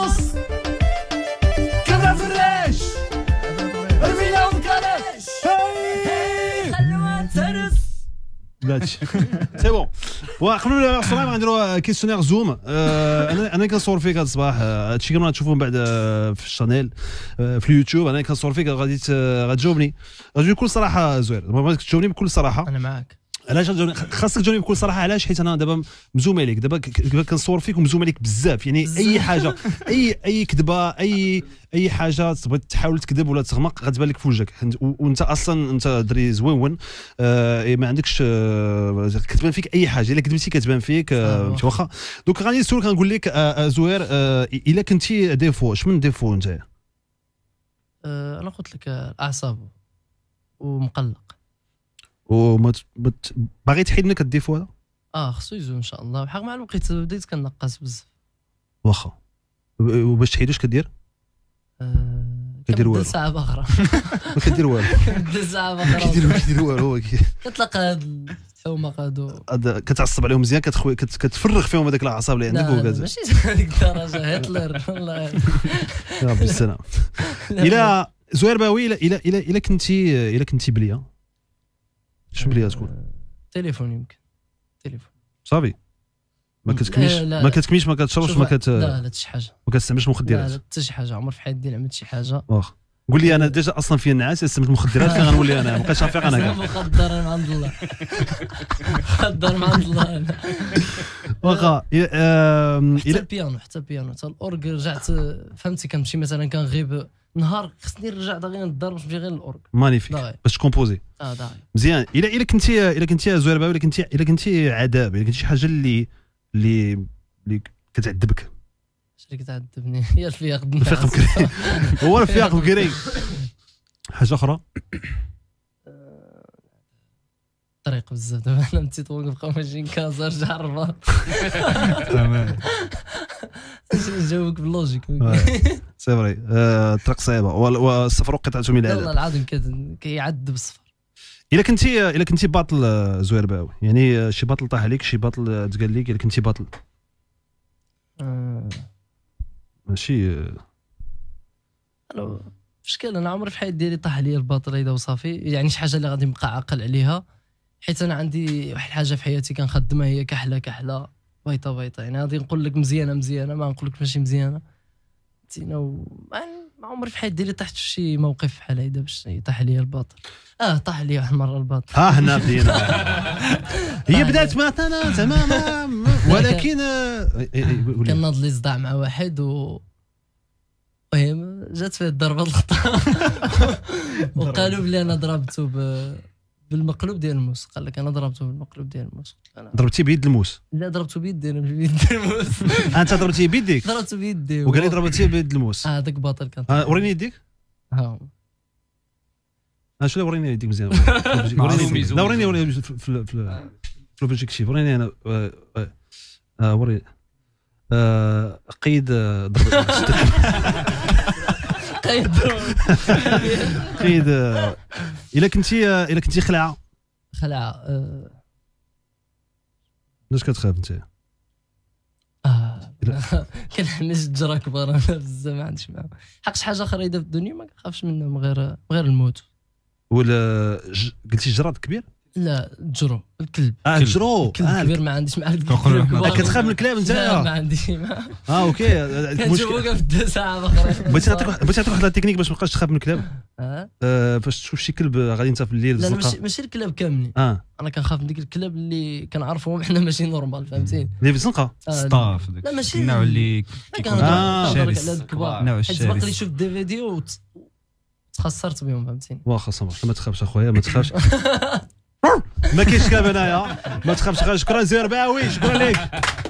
النص كبره فراش رمينا ومكاناش خلوها ترس هادشي سي بون. وقبل الصراحه غنديروا كيسيونير زوم. انا كنصور فيك هذا الصباح. هادشي كامل غتشوفوه من بعد في الشانيل في اليوتيوب. انا كنصور فيك غادي غتجاوبني بكل صراحه زوير. بغيتك تجاوبني بكل صراحه. انا معاك. علاش خاصك تجاوبني بكل صراحه؟ علاش؟ حيت انا دابا مزوم عليك، دابا كنصور فيك ومزوم عليك بزاف. يعني اي حاجه اي كذبه اي حاجه تبغي تحاول تكذب ولا تغمق غتبان لك في وجهك. وانت اصلا انت دري زوين ما عندكش كتبان فيك اي حاجه. الا كذبتي كتبان فيك واخا. دونك غادي نسولك غنقول لك زوير الا كنتي ديفو اش من ديفو انت؟ انا قلت لك الاعصاب ومقلق. وما باغي تحيد منك الديفو هذا؟ خصو يزول ان شاء الله. بحق مع الوقت بديت كنقص بزاف. واخا. وباش تحيدوش كدير؟ كدير والو. ساعه اخرى ما كدير والو. كدير ساعه اخرى. كدير والو. كتلقى هاد الحومه هادو كتعصب عليهم مزيان كتفرغ فيهم هذاك الاعصاب اللي عندك. لا ماشي هذيك الدرجه. هتلر والله يا ربي السلام. الى زوير باوي الى كنتي بليه شنو بليه تكون؟ تليفون يمكن. تليفون صافي. ما كتكميش ما كتشربش لا حتى شي حاجه. ما كتستعملش مخدرات؟ لا حتى شي حاجه. عمر في حياتي عملت شي حاجه. واخا قول لي انا ديجا اصلا فيا النعاس استعملت مخدرات كان غنولي انا ما بقيتش عارف انا كاع. مخدر من عند الله. مخدر من عند الله انا. واخا حتى البيانو حتى الاورغ رجعت فهمتي. كنمشي مثلا كنغيب نهار خصني نرجع دغيا للدار باش نمشي غير للاورغ. مانيفيك باش تكومبوزي. داغي مزيان. الا كنتي زوير باوي الا كنتي عذاب الا كنتي شي حاجه اللي كتعذبك. شري كتعذبني هي الفياق بكري. هو الفياق بكري. حاجه اخرى طريق بزاف. دابا انا متي توقف ماشيين كازا رجع الرباط. تمام. نجاوبك باللوجيك. سي فري. الطريق صعيبه والسفر قطعه من العذاب. والله العظيم كيعذب السفر. الا كنتي باطل زوير باوي يعني شي باطل طاح عليك شي باطل تقال لك الا كنتي باطل ماشي انا مشكل. انا عمري في حياتي ديالي طاح عليا الباطل هيدا وصافي. يعني شي حاجه اللي غادي نبقى عاقل عليها. حيت انا عندي واحد الحاجه في حياتي كنخدمها هي كحله بيضه. يعني غادي نقول لك مزيانه ما نقول لك ماشي مزيانه. ما عمري في حياتي ديالي طحت في شي موقف بحال هيدا باش يطيح عليا الباطل. طاح عليا واحد المره الباطل. هنا بدينا. هي بدات مثلا زعما ولكن كان ناض لي صداع مع واحد المهم جات فيه الضربه الخطا. وقالوا بلي انا ضربته بالمقلوب ديال الموس. قال لك انا ضربته بالمقلوب ديال الموس. ضربتي بيد الموس؟ لا ضربته بيدي. انا بيد الموس. انت ضربتيه بيديك؟ ضربته بيدي. وقال لي ضربتيه بيد الموس. هذاك باطل كان. وريني يديك. شنو وريني يديك مزيان. لا وريني في لوبجيكتيف. وريني انا وريني قيد ضربه. قيد. الا كنتي خلعه علاش كتخاف انت؟ كنحمس الجرا كبار انا بزاف ما عنديش معاهم. حقش حاجه اخرى في الدنيا ما كنخافش منهم غير الموت. ولا قلتي جراد كبير؟ لا الجرو الكلب. الجرو كبير ما عنديش مع كتخاف من الكلاب انت؟ ما عنديش اوكي. كنشوفوك في الساعه اخرى. بغيتي نعطيك واحد التكنيك باش ما تبقاش تخاف من الكلاب. فاش تشوف شي كلب غادي انت في الليل لا ماشي الكلاب كاملين. انا كنخاف من ديك الكلاب اللي كنعرفوهم حنا ماشي نورمال فهمتين. اللي في الزنقه ستاف. لا ماشي النوع اللي كيكون شرس. النوع الشرس. حيت باقي لي شوف دي فيديو تخسرت بهم فهمتيني. واخا صافي ما تخافش اخويا ما تخافش. ما كاينش كلام هنايا ما تخافش. شكرا زوير باوي. شكرا لك.